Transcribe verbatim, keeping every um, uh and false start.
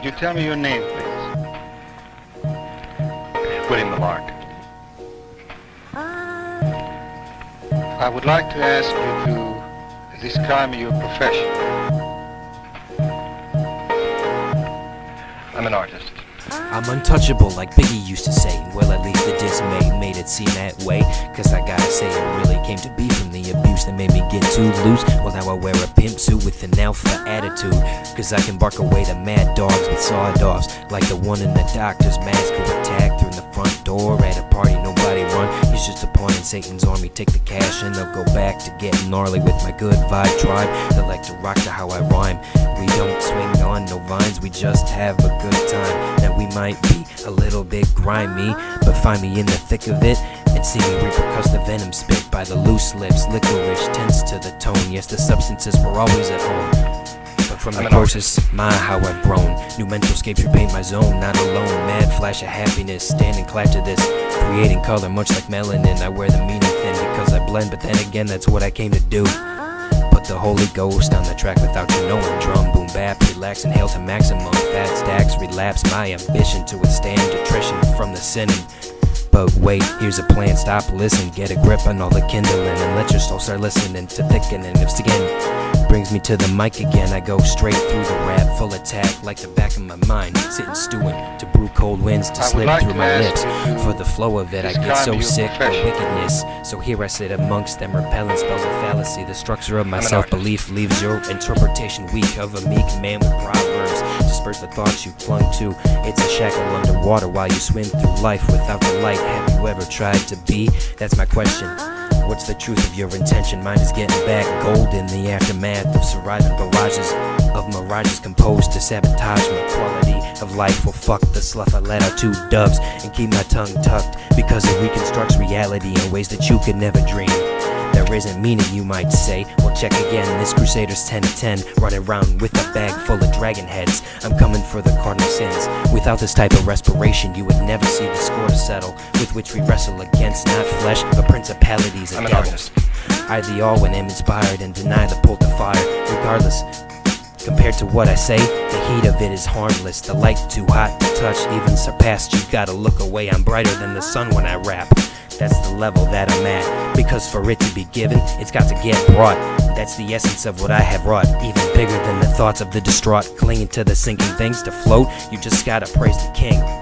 Could you tell me your name, please? William Lamarck. I would like to ask you to describe me your profession. I'm an artist. I'm untouchable, like Biggie used to say. Well, at least the diss made, made it seem that way. Cause I gotta say, it really came to be from the abuse that made me get too loose. Well, now I wear a pimp suit with an alpha attitude. Cause I can bark away the mad dogs with sawed-offs, like the one in the doctor's mask who attacked through the front door at a party nobody run. He's just a pawn in Satan's army. Take the cash and they'll go back to getting gnarly with my good vibe tribe that like to rock to how I rhyme. We don't swing on no vines, we just have a good time. Now we might be a little bit grimy, but find me in the thick of it and see me repercuss the venom spit by the loose lips. Licorice tends to the tone. Yes, the substances were always at home, but from the courses, my how I've grown. New mental scapes repaint my zone, not alone. Mad flash of happiness, standing clap to this. Creating color much like melanin. I wear the meaning thin because I blend, but then again that's what I came to do. Put the Holy Ghost on the track without you knowing. Drum, boom, bap, relax, inhale to maximum. Fat stacks, relapse my ambition to withstand attrition from the sinning. But wait, here's a plan, stop, listen, get a grip on all the kindling, and let your soul start listening to thickening. If skin brings me to the mic again, I go straight through the rap, full attack like the back of my mind, sitting stewing to brew cold winds to slip like through to my lips. you For the flow of it, I get so sick of wickedness. So here I sit amongst them repellent spells of fallacy. The structure of my self-belief leaves your interpretation weak of a meek man with proverbs. Disperse the thoughts you clung to. It's a shackle underwater while you swim through life without the light. Have you ever tried to be? That's my question. What's the truth of your intention? Mine is getting back gold in the aftermath of surviving barrages of mirages composed to sabotage my quality of life. Well, fuck the slough, I let out two dubs and keep my tongue tucked because it reconstructs reality in ways that you could never dream. There isn't meaning, you might say. Well, check again, this Crusader's ten to ten, running around with a bag full of dragon heads. I'm coming for the cardinal sins. Without this type of respiration, you would never see the score to settle, with which we wrestle against not flesh, but principalities and devils. I the all when I'm inspired and deny the pull to fire. Regardless, compared to what I say, the heat of it is harmless. The light too hot to touch, even surpassed. You gotta look away, I'm brighter than the sun when I rap. That's the level that I'm at, because for it to be given, it's got to get brought. That's the essence of what I have wrought, even bigger than the thoughts of the distraught. Clinging to the sinking things to float, you just gotta praise the king.